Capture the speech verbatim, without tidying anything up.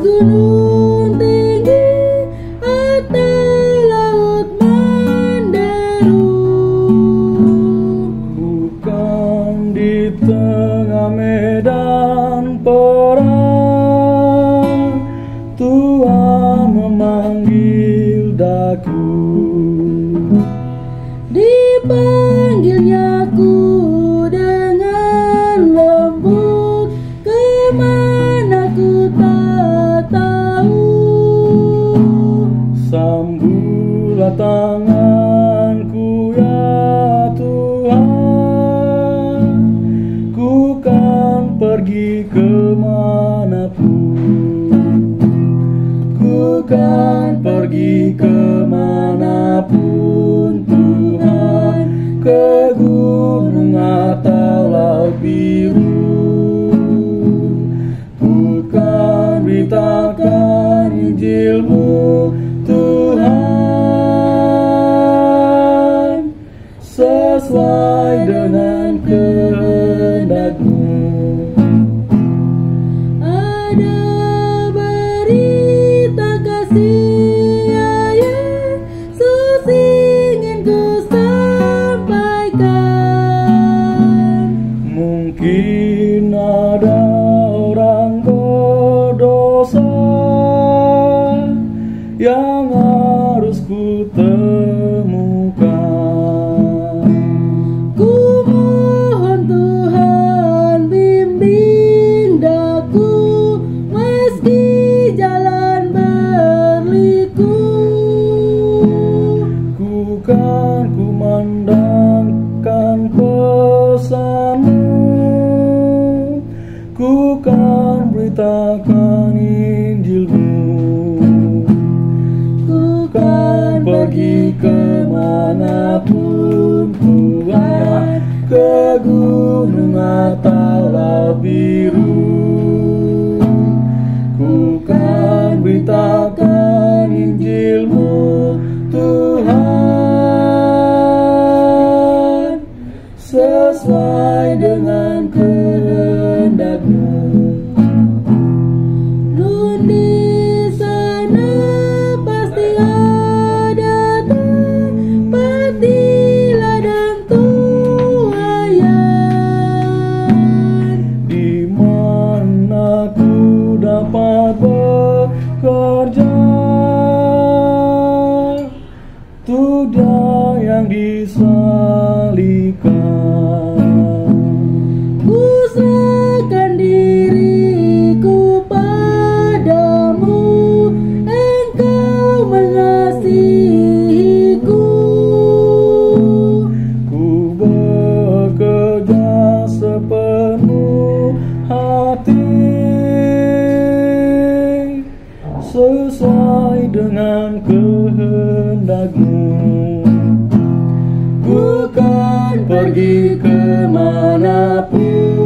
gunung tinggi atau laut menderu, bukan di tengah medan perang Tuhan memanggil daku. dipanggilnya ku dengan lembut, kemana ku tak tahu. Sambutlah tanganku ya Tuhan, ku kan pergi kemanapun, ku kan pergi kemanapun Tuhan, ke gunung atau laut biru, ku kan beritakan Injil-Mu Tuhan, sesuai dengan kehendak-Mu. Ada berita kasih ya Yesus ingin ku sampaikan. Mungkin ada orang berdosa yang harus ku temukan. Ku mohon Tuhan bimbing daku, meski jalan berliku. Ku kan kumandangkan pesan-Mu, ku kan beritakan Injil-Mu, Ku kan pergi kemanapun Tuhan, ke gunung atau laut biru, ku kan beritakan Injil-Mu Tuhan, sesuai dengan kehendak-Mu. Nun di sana pasti ada tempat ladang tuayan, Di mana ku dapat bekerja untuk Dia yang disalibkan. ku serahkan diriku padamu, Engkau mengasihiku. Ku bekerja sepenuh hati, sesuai dengan kehendak-Mu. Ku kan pergi kemanapun